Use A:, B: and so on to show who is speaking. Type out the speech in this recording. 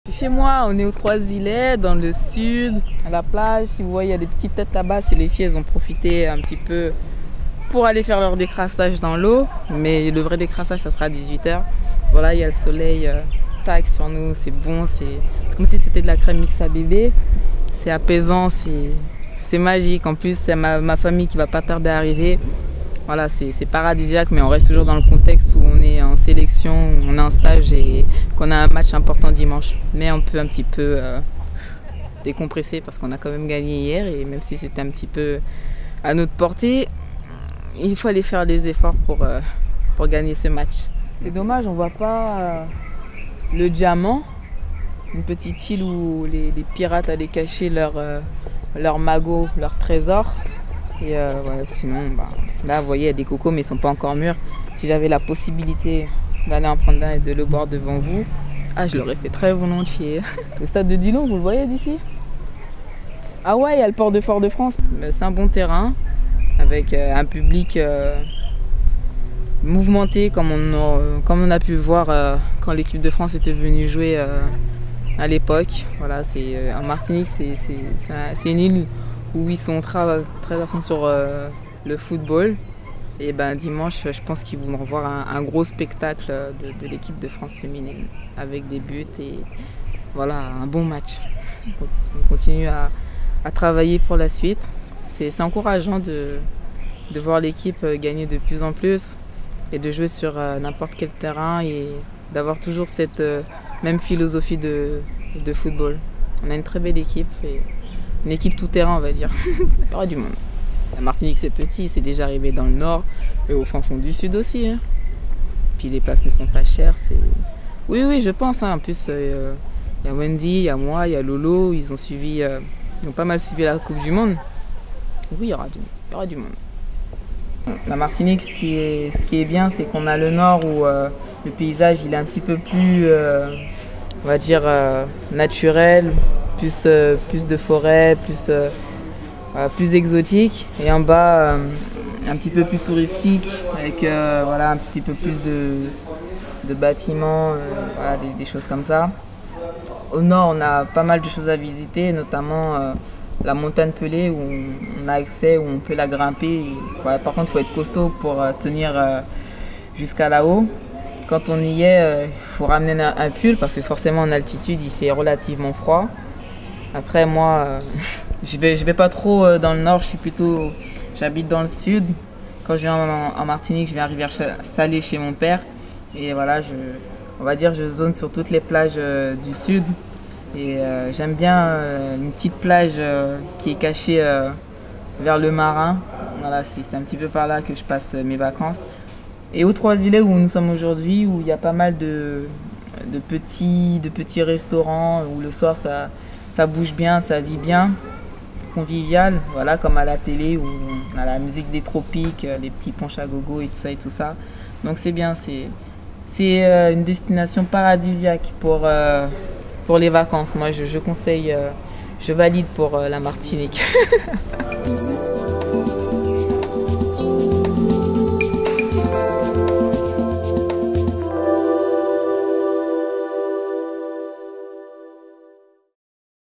A: Chez moi, on est aux Trois-Îlets, dans le sud, à la plage. Si vous voyez, il y a des petites têtes là-bas. C'est les filles, elles ont profité un petit peu pour aller faire leur décrassage dans l'eau. Mais le vrai décrassage, ça sera à 18 h. Voilà, il y a le soleil tac sur nous, c'est bon. C'est comme si c'était de la crème mix à bébé. C'est apaisant, c'est magique. En plus, c'est ma famille qui va pas tarder à arriver. Voilà, c'est paradisiaque, mais on reste toujours dans le contexte où on est en sélection, on est en stage et qu'on a un match important dimanche. Mais on peut un petit peu décompresser parce qu'on a quand même gagné hier et même si c'était un petit peu à notre portée, il faut aller faire des efforts pour gagner ce match. C'est dommage, on ne voit pas le diamant, une petite île où les pirates allaient cacher leurs magots, leurs trésors. Et ouais, sinon, là, vous voyez, il y a des cocos, mais ils ne sont pas encore mûrs. Si j'avais la possibilité d'aller en prendre un et de le boire devant vous, je l'aurais fait très volontiers. Le stade de Dillon, vous le voyez d'ici? Ah ouais, il y a le port de Fort-de-France. C'est un bon terrain, avec un public mouvementé, comme on a pu voir quand l'équipe de France était venue jouer à l'époque. Voilà, en Martinique, c'est une île où ils sont très à fond sur le football. Et dimanche, je pense qu'ils vont voir un gros spectacle de l'équipe de France féminine avec des buts et voilà, un bon match. On continue à travailler pour la suite. C'est encourageant de voir l'équipe gagner de plus en plus et de jouer sur n'importe quel terrain et d'avoir toujours cette même philosophie de football. On a une très belle équipe. Une équipe tout-terrain, on va dire. Il y aura du monde. La Martinique, c'est petit, c'est déjà arrivé dans le nord et au fin fond du sud aussi. Hein. Puis les places ne sont pas chères. Oui, je pense. Hein. En plus, il y a Wendy, il y a moi, il y a Lolo. Ils ont pas mal suivi la Coupe du Monde. Oui, il y aura du monde. La Martinique, ce qui est bien, c'est qu'on a le nord où le paysage il est un petit peu plus, on va dire, naturel. Plus de forêt, plus exotique. Et en bas, un petit peu plus touristique, avec un petit peu plus de bâtiments, des choses comme ça. Au nord, on a pas mal de choses à visiter, notamment la montagne Pelée, où on a accès, où on peut la grimper. Et, par contre, il faut être costaud pour tenir jusqu'à là-haut. Quand on y est, il faut ramener un pull, parce que forcément en altitude, il fait relativement froid. Après, moi, je vais pas trop dans le nord, j'habite dans le sud. Quand je viens en Martinique, je viens à Rivière-Salée chez mon père. Et voilà, on va dire, je zone sur toutes les plages du sud. Et j'aime bien une petite plage qui est cachée vers le marin. Voilà, c'est un petit peu par là que je passe mes vacances. Et aux Trois-Îlets où nous sommes aujourd'hui, où il y a pas mal de petits restaurants, où le soir, ça bouge bien, ça vit bien, convivial, voilà, comme à la télé où on a la musique des tropiques, les petits ponches à gogo et tout ça. Donc c'est bien, c'est une destination paradisiaque pour les vacances. Moi, je conseille, je valide pour la Martinique.